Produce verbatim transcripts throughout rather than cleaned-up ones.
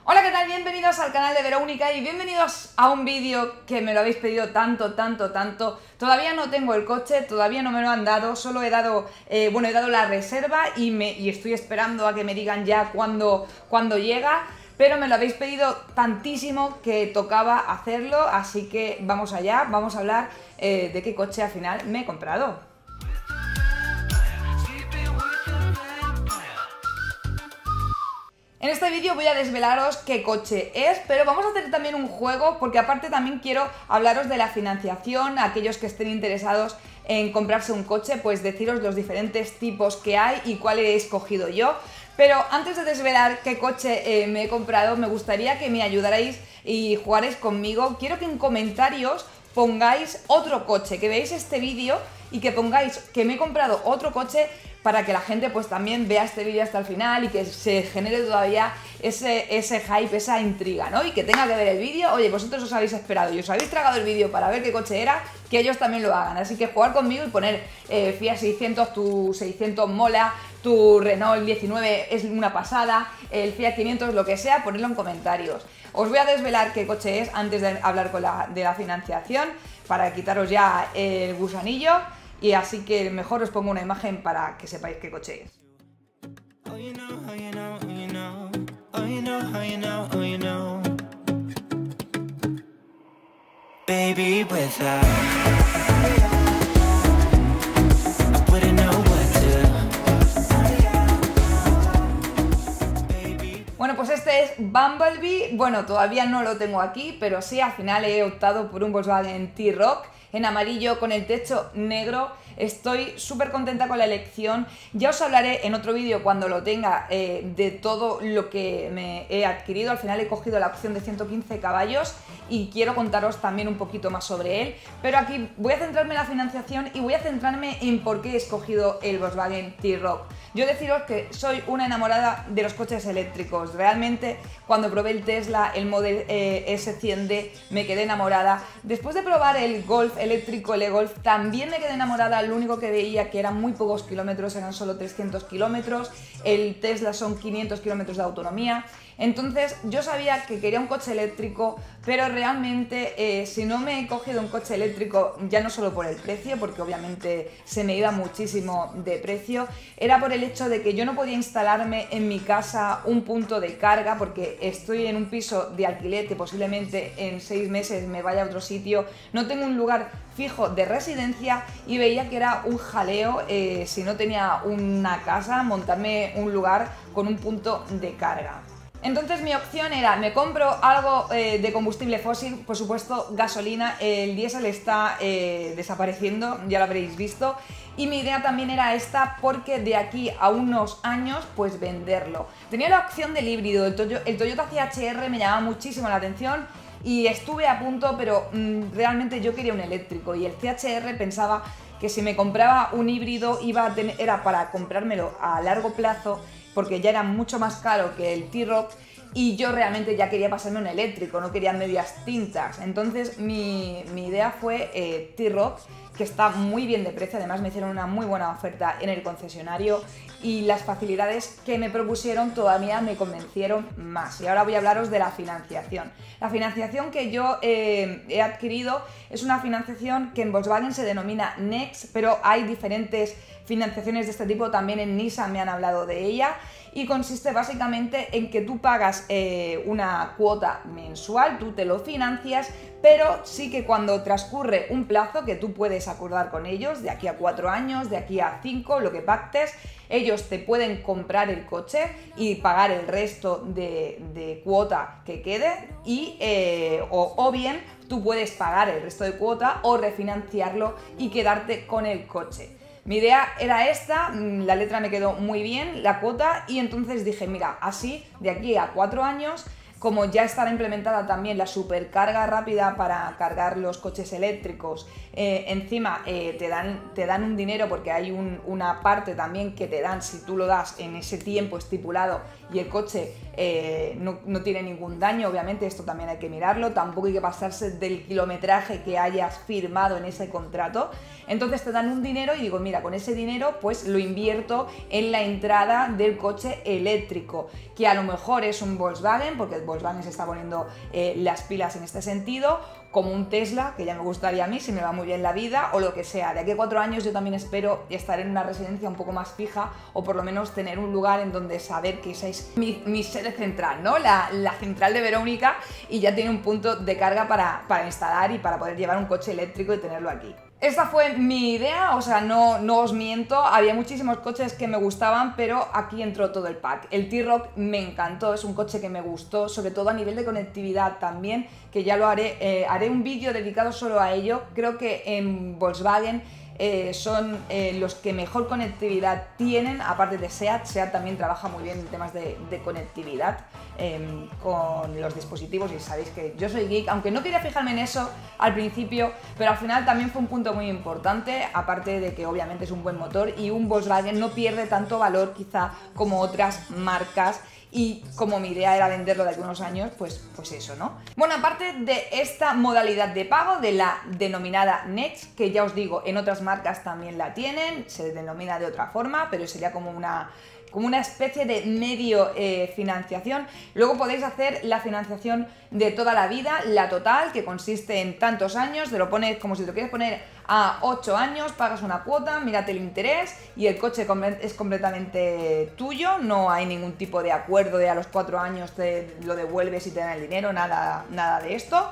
Hola, ¿qué tal? Bienvenidos al canal de Verónica y bienvenidos a un vídeo que me lo habéis pedido tanto, tanto, tanto. Todavía no tengo el coche, todavía no me lo han dado, solo he dado, eh, bueno, he dado la reserva y, me, y estoy esperando a que me digan ya cuándo, cuándo llega, pero me lo habéis pedido tantísimo que tocaba hacerlo, así que vamos allá, vamos a hablar eh, de qué coche al final me he comprado. En este vídeo voy a desvelaros qué coche es, pero vamos a hacer también un juego porque aparte también quiero hablaros de la financiación, a aquellos que estén interesados en comprarse un coche, pues deciros los diferentes tipos que hay y cuál he escogido yo. Pero antes de desvelar qué coche eh, me he comprado, me gustaría que me ayudarais y jugarais conmigo. Quiero que en comentarios pongáis otro coche, que veáis este vídeo y que pongáis que me he comprado otro coche para que la gente pues también vea este vídeo hasta el final y que se genere todavía ese, ese hype, esa intriga, ¿no? Y que tenga que ver el vídeo. Oye, vosotros os habéis esperado y os habéis tragado el vídeo para ver qué coche era, que ellos también lo hagan. Así que jugar conmigo y poner eh, Fiat seiscientos, tu seiscientos mola, tu Renault diecinueve es una pasada, el Fiat quinientos, lo que sea, ponedlo en comentarios. Os voy a desvelar qué coche es antes de hablar con la, de la financiación, para quitaros ya el gusanillo. Y así que mejor os pongo una imagen para que sepáis qué coche es. Baby, without Bueno, pues este es Bumblebee. Bueno, todavía no lo tengo aquí, pero sí, al final he optado por un Volkswagen T-Roc en amarillo con el techo negro. Estoy súper contenta con la elección. Ya os hablaré en otro vídeo cuando lo tenga eh, de todo lo que me he adquirido. Al final he cogido la opción de ciento quince caballos y quiero contaros también un poquito más sobre él. Pero aquí voy a centrarme en la financiación y voy a centrarme en por qué he escogido el Volkswagen T-Roc. Yo deciros que soy una enamorada de los coches eléctricos. Realmente cuando probé el Tesla, el Model eh, S cien D, me quedé enamorada. Después de probar el Golf eléctrico, el e-Golf, también me quedé enamorada. Lo único que veía que eran muy pocos kilómetros, eran solo trescientos kilómetros. El Tesla son quinientos kilómetros de autonomía. Entonces yo sabía que quería un coche eléctrico, pero realmente eh, si no me he cogido un coche eléctrico, ya no solo por el precio, porque obviamente se me iba muchísimo de precio, era por el hecho de que yo no podía instalarme en mi casa un punto de carga, porque estoy en un piso de alquiler que posiblemente en seis meses me vaya a otro sitio, no tengo un lugar fijo de residencia y veía que era un jaleo eh, si no tenía una casa, montarme un lugar con un punto de carga. Entonces mi opción era, me compro algo eh, de combustible fósil, por supuesto gasolina, el diésel está eh, desapareciendo, ya lo habréis visto, y mi idea también era esta porque de aquí a unos años pues venderlo. Tenía la opción del híbrido, el, Toyo, el Toyota C H R me llamaba muchísimo la atención y estuve a punto, pero mmm, realmente yo quería un eléctrico y el C H R pensaba que si me compraba un híbrido iba a tener, era para comprármelo a largo plazo, porque ya era mucho más caro que el T-Roc y yo realmente ya quería pasarme un eléctrico, no quería medias tintas. Entonces mi, mi idea fue eh, T-Roc, que está muy bien de precio, además me hicieron una muy buena oferta en el concesionario y las facilidades que me propusieron todavía me convencieron más. Y ahora voy a hablaros de la financiación. La financiación que yo eh, he adquirido es una financiación que en Volkswagen se denomina Next, pero hay diferentes financiaciones de este tipo, también en Nissan me han hablado de ella, y consiste básicamente en que tú pagas eh, una cuota mensual, tú te lo financias, pero sí que cuando transcurre un plazo que tú puedes acordar con ellos, de aquí a cuatro años, de aquí a cinco, lo que pactes, ellos te pueden comprar el coche y pagar el resto de, de cuota que quede, y, eh, o, o bien tú puedes pagar el resto de cuota o refinanciarlo y quedarte con el coche. Mi idea era esta, la letra me quedó muy bien, la cuota, y entonces dije, mira, así de aquí a cuatro años, como ya estará implementada también la supercarga rápida para cargar los coches eléctricos, eh, encima eh, te, dan, te dan un dinero porque hay un, una parte también que te dan si tú lo das en ese tiempo estipulado y el coche eh, no, no tiene ningún daño. Obviamente esto también hay que mirarlo, tampoco hay que pasarse del kilometraje que hayas firmado en ese contrato. Entonces te dan un dinero y digo, mira, con ese dinero pues lo invierto en la entrada del coche eléctrico, que a lo mejor es un Volkswagen, porque el Volkswagen se está poniendo eh, las pilas en este sentido, como un Tesla, que ya me gustaría a mí, si me va muy bien la vida, o lo que sea. De aquí a cuatro años yo también espero estar en una residencia un poco más fija, o por lo menos tener un lugar en donde saber que esa es mi, mi sede central, ¿no? La, la central de Verónica, y ya tiene un punto de carga para, para instalar y para poder llevar un coche eléctrico y tenerlo aquí. Esta fue mi idea, o sea, no, no os miento, había muchísimos coches que me gustaban, pero aquí entró todo el pack. El T-Roc me encantó, es un coche que me gustó, sobre todo a nivel de conectividad también, que ya lo haré, eh, haré un vídeo dedicado solo a ello. Creo que en Volkswagen eh, son eh, los que mejor conectividad tienen, aparte de SEAT. SEAT también trabaja muy bien en temas de, de conectividad eh, con los dispositivos, y sabéis que yo soy geek, aunque no quería fijarme en eso al principio, pero al final también fue un punto muy importante, aparte de que obviamente es un buen motor y un Volkswagen no pierde tanto valor quizá como otras marcas. Y como mi idea era venderlo de algunos años, pues, pues eso, ¿no? Bueno, aparte de esta modalidad de pago, de la denominada Next, que ya os digo, en otras marcas también la tienen, se denomina de otra forma, pero sería como una... como una especie de medio eh, financiación. Luego podéis hacer la financiación de toda la vida, la total, que consiste en tantos años, te lo pones como si te lo quieres poner a ocho años, pagas una cuota, mírate el interés y el coche es completamente tuyo, no hay ningún tipo de acuerdo de a los cuatro años te lo devuelves y te dan el dinero, nada, nada de esto.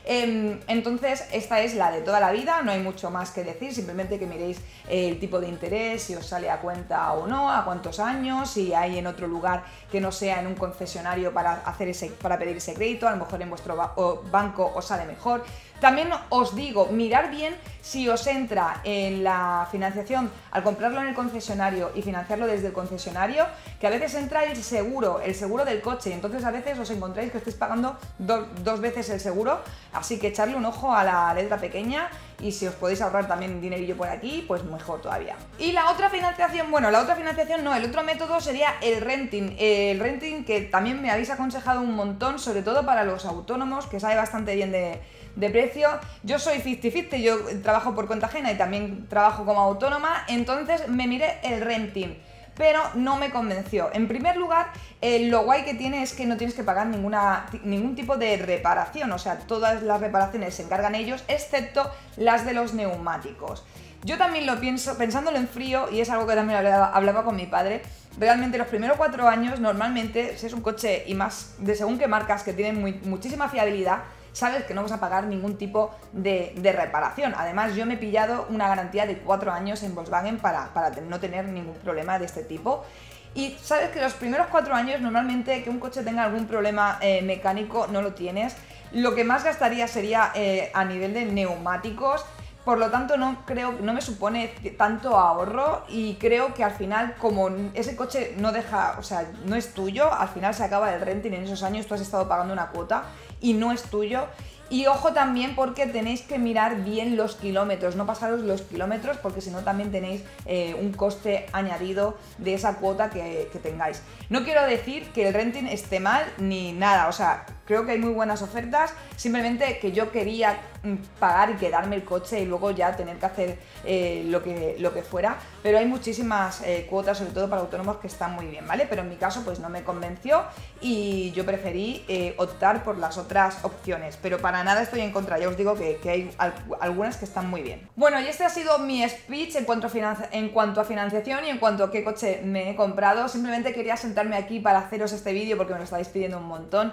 Entonces esta es la de toda la vida, no hay mucho más que decir, simplemente que miréis el tipo de interés, si os sale a cuenta o no, a cuántos años, si hay en otro lugar que no sea en un concesionario para, hacer ese, para pedir ese crédito, a lo mejor en vuestro banco os sale mejor. También os digo, mirar bien si os entra en la financiación al comprarlo en el concesionario y financiarlo desde el concesionario, que a veces entra el seguro, el seguro del coche, y entonces a veces os encontráis que estáis pagando do, dos veces el seguro, así que echarle un ojo a la letra pequeña, y si os podéis ahorrar también un dinerillo por aquí, pues mejor todavía. Y la otra financiación, bueno, la otra financiación no, el otro método sería el renting, el renting que también me habéis aconsejado un montón, sobre todo para los autónomos, que sabe bastante bien de... de precio. Yo soy cincuenta cincuenta, yo trabajo por cuenta ajena y también trabajo como autónoma, entonces me miré el renting, pero no me convenció. En primer lugar, eh, lo guay que tiene es que no tienes que pagar ninguna, ningún tipo de reparación, o sea, todas las reparaciones se encargan ellos, excepto las de los neumáticos. Yo también lo pienso, pensándolo en frío, y es algo que también hablaba, hablaba con mi padre, realmente los primeros cuatro años, normalmente, si es un coche, y más de según qué marcas que tienen muy, muchísima fiabilidad, sabes que no vas a pagar ningún tipo de, de reparación. Además, yo me he pillado una garantía de cuatro años en Volkswagen para, para no tener ningún problema de este tipo. Y sabes que los primeros cuatro años, normalmente, que un coche tenga algún problema eh, mecánico, no lo tienes. Lo que más gastaría sería eh, a nivel de neumáticos. Por lo tanto, no creo, no me supone tanto ahorro, y creo que al final, como ese coche no deja, o sea, no es tuyo, al final se acaba el renting en esos años, tú has estado pagando una cuota y no es tuyo. Y ojo también, porque tenéis que mirar bien los kilómetros, no pasaros los kilómetros, porque si no también tenéis eh, un coste añadido de esa cuota que, que tengáis. No quiero decir que el renting esté mal ni nada, o sea, creo que hay muy buenas ofertas, simplemente que yo quería pagar y quedarme el coche y luego ya tener que hacer eh, lo, que, lo que fuera, pero hay muchísimas eh, cuotas, sobre todo para autónomos, que están muy bien, ¿vale? Pero en mi caso pues no me convenció y yo preferí eh, optar por las otras opciones, pero para nada estoy en contra, ya os digo que, que hay al, algunas que están muy bien. Bueno, y este ha sido mi speech en cuanto, a en cuanto a financiación y en cuanto a qué coche me he comprado. Simplemente quería sentarme aquí para haceros este vídeo porque me lo estáis pidiendo un montón.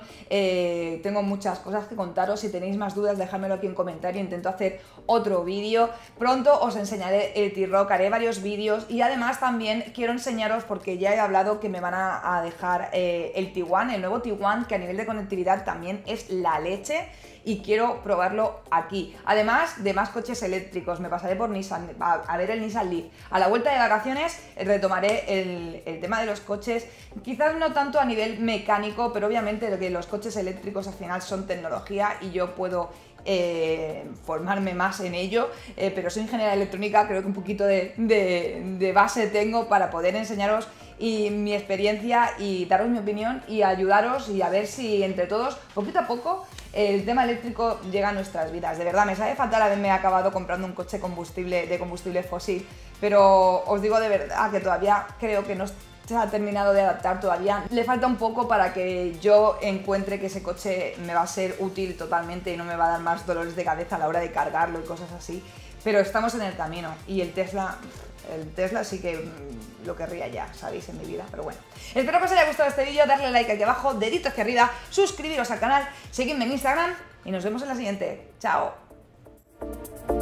Eh, tengo muchas cosas que contaros, si tenéis más dudas dejádmelo aquí en comentario, intento hacer otro vídeo. Pronto os enseñaré el T-Roc, haré varios vídeos, y además también quiero enseñaros, porque ya he hablado que me van a, a dejar eh, el Tiguan, el nuevo Tiguan, que a nivel de conectividad también es la leche, y quiero probarlo aquí. Además de más coches eléctricos, me pasaré por Nissan a, a ver el Nissan Leaf. A la vuelta de vacaciones retomaré el, el tema de los coches, quizás no tanto a nivel mecánico, pero obviamente que los coches eléctricos al final son tecnología y yo puedo Eh, formarme más en ello, eh, pero soy ingeniera electrónica, creo que un poquito de, de, de base tengo para poder enseñaros y mi experiencia y daros mi opinión y ayudaros, y a ver si entre todos, poquito a poco, el tema eléctrico llega a nuestras vidas. De verdad, me sabe fatal haberme acabado comprando un coche combustible de combustible fósil, pero os digo de verdad que todavía creo que no se ha terminado de adaptar todavía. Le falta un poco para que yo encuentre que ese coche me va a ser útil totalmente y no me va a dar más dolores de cabeza a la hora de cargarlo y cosas así. Pero estamos en el camino y el Tesla... El Tesla sí que mmm, lo querría ya, sabéis, en mi vida, pero bueno. Espero que os haya gustado este vídeo, darle like aquí abajo, dedito hacia arriba, suscribiros al canal, seguidme en Instagram y nos vemos en la siguiente. ¡Chao!